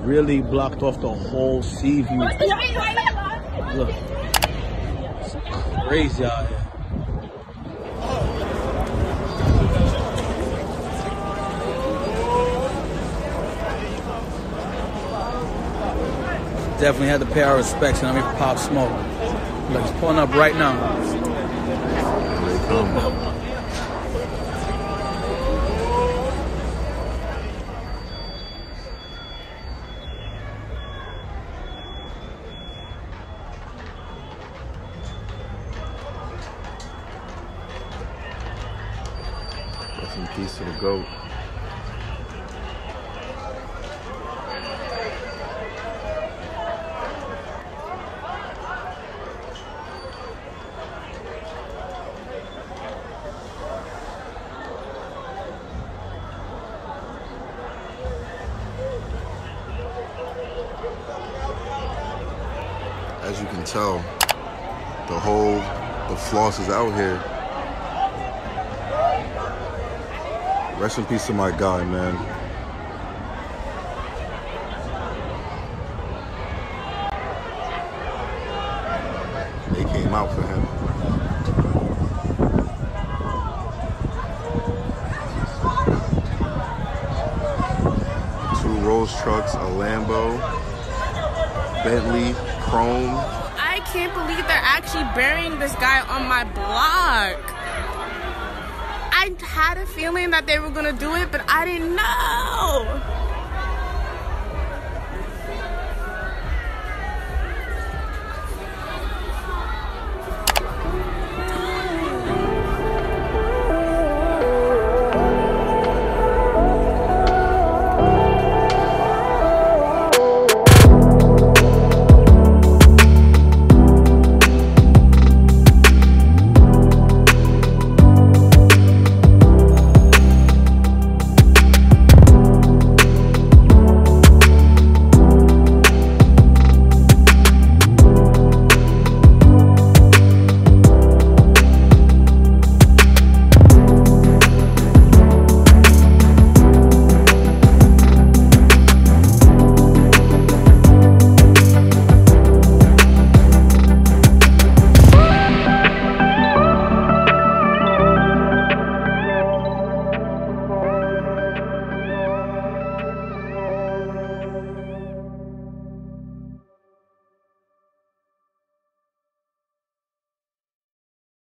really blocked off the whole sea view. Look, it's crazy out here. Definitely had to pay our respects, and I mean, for Pop Smoke. Look, he's pulling up right now. Here they come. Rest in peace to the GOAT. As you can tell, the floss is out here. Rest in peace to my guy, man. They came out for him. Two Rolls trucks, a Lambo, Bentley, Chrome. I can't believe they're actually burying this guy on my block. I had a feeling that they were gonna do it, but I didn't know.